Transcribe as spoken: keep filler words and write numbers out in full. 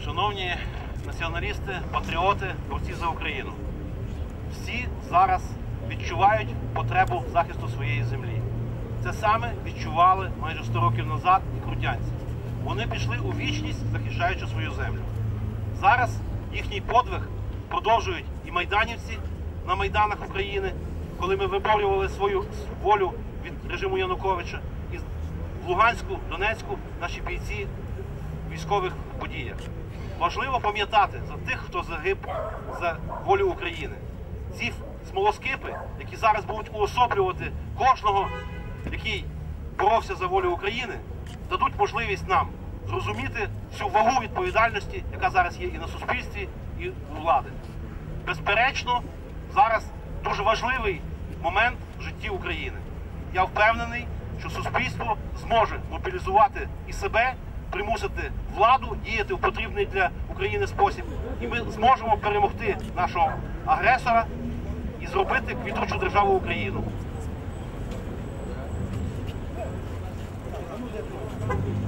Шановні націоналісти, патріоти, борці за Україну, всі зараз відчувають потребу захисту своєї землі. Це саме відчували майже сто років назад і крутянці. Вони пішли у вічність, захищаючи свою землю. Зараз їхній подвиг продовжують і майданівці на майданах України, коли ми виборювали свою волю від режиму Януковича, і в Луганську, Донецьку наші бійці в військових подіях. Важливо пам'ятати за тих, хто загиб за волю України. Ці смолоскипи, які зараз будуть уособлювати кожного, який боровся за волю України, дадуть можливість нам зрозуміти всю вагу відповідальності, яка зараз є і на суспільстві, і у влади. Безперечно, зараз дуже важливий момент в житті України. Я впевнений, що суспільство зможе мобілізувати і себе, примусити владу діяти в потрібний для України спосіб. І ми зможемо перемогти нашого агресора і зробити квітучу державу Україну.